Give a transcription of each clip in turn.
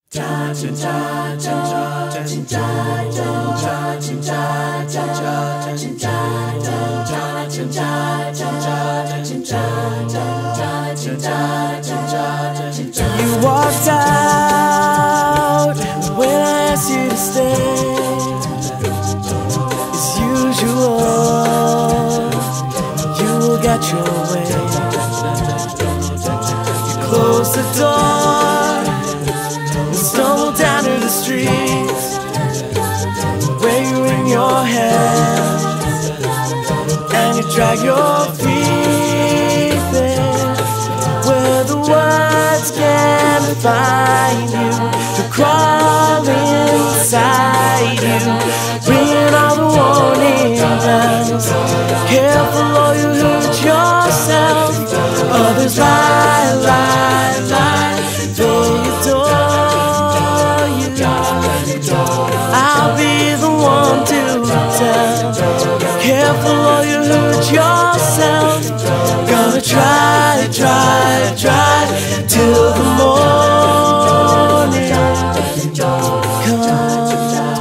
You walked out when I asked you to stay. As usual, you got your way. You closed the door and stumbled down to the streets, waving your hands, and you drag your feet there where the words can't find you, to crawl inside you, ringing all the warning bells. Careful or you hurt yourself. Others lie, lie, lie, they adore you. I'll be the one to tell. Careful or you hurt yourself. Gonna try, try, try till the morning comes.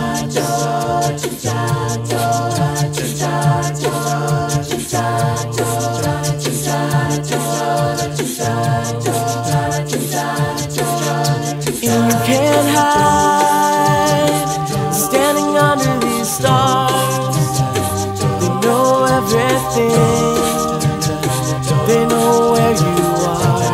And you can't hide, standing under these stars. They know everything, they know where you are.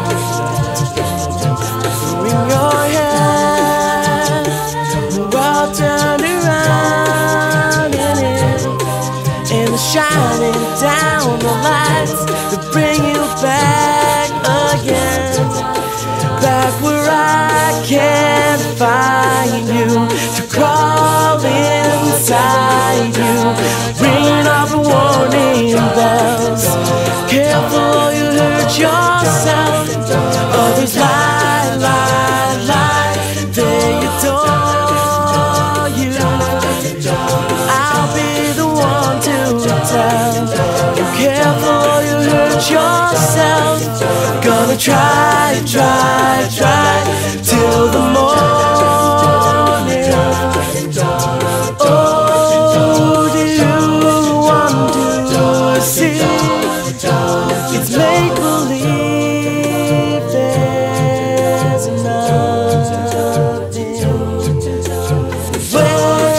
Bring your head well turned around in the shining down the lights that bring you back again, back where I can't find you, to crawl inside you, ringing off the warning bells. Careful or you hurt yourself. Others lie, lie, lie, they adore you. I'll be the one to tell. You careful or you hurt yourself. Gonna try, try, try till the morning. Oh, do you want to see? It's make believe there's nothing way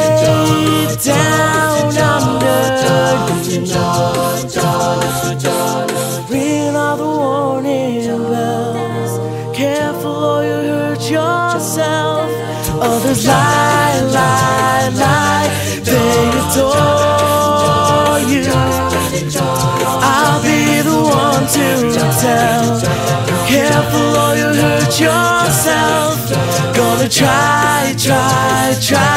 down under. Ringing all the warning bells. Careful or you hurt yourself. Others lie, lie, lie, they adore you. I'll be the one to tell. Careful or you hurt yourself. Gonna try, try, try